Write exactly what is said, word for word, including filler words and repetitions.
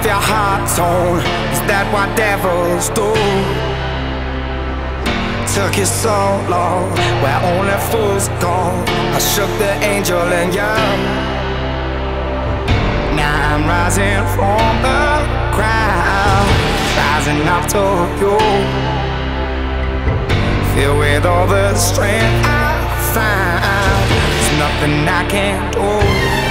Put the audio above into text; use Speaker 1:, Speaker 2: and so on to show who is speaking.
Speaker 1: your heart torn? Is that what devils do? Took you so long, where only fools go. I shook the angel in you. Now I'm rising from the ground, rising up to you. Filled with all the strength I find, there's nothing I can't do.